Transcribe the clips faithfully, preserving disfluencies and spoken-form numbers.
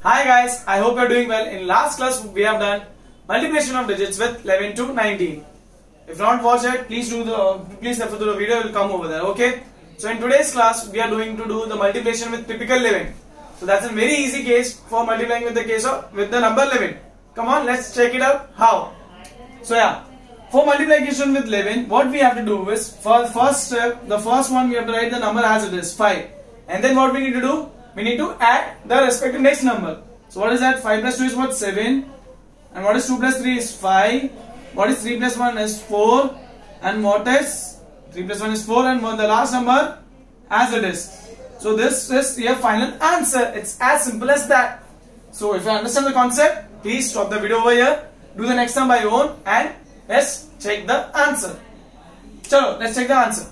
Hi guys, I hope you are doing well. In last class we have done multiplication of digits with eleven to nineteen. If not watched it, please do the please refer to the video. Will come over there. Okay. So in today's class we are doing to do the multiplication with typical eleven. So that's a very easy case for multiplying with the case of with the number eleven. Come on, let's check it out. How? So yeah, for multiplication with eleven, what we have to do is for the first step, the first one we have to write the number as it is five, and then what we need to do? We need to add the respective next number. So what is that? five plus two is what? seven. And what is two plus three is five. What is three plus one is four. And what is three plus one is four. And what the last number as it is. So this is your final answer. It's as simple as that. So if you understand the concept, please stop the video over here. Do the next one by your own and let's check the answer. Chalo, let's check the answer.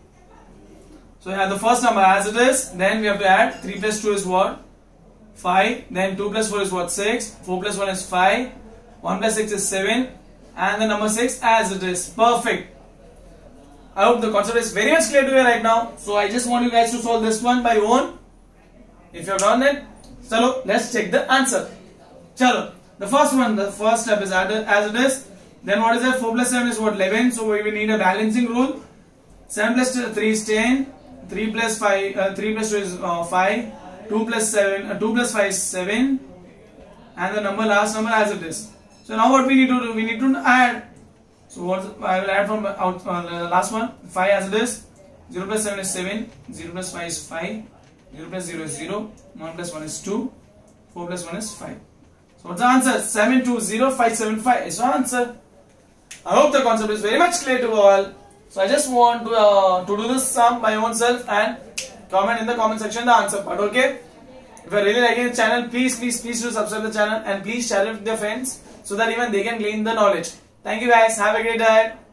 So we have the first number as it is, then we have to add three plus two is what? five, then two plus four is what? six, four plus one is five, one plus six is seven, and the number six as it is. Perfect. I hope the concept is very much clear to you right now. So I just want you guys to solve this one by your own. If you have done it, chalo, let's check the answer. Chalo, the first one, the first step is added as it is. Then what is that? four plus seven is what? eleven. So we will need a balancing rule. seven plus three is ten. three plus five, uh, three plus two is uh, five, two plus seven, uh, two plus five is seven, and the number last number as it is. So now what we need to do? We need to add. So what I will add from out uh, the last one, five as it is. zero plus seven is seven, zero plus five is five, zero plus zero is zero, one plus one is two, four plus one is five. So what's the answer? seven two zero five seven five is the answer. I hope the concept is very much clear to all. So I just want to uh, to do this sum by oneself and comment in the comment section the answer part. Okay. If you are really liking the channel, please, please, please do subscribe to the channel and please share it with your friends so that even they can gain the knowledge. Thank you guys. Have a great day.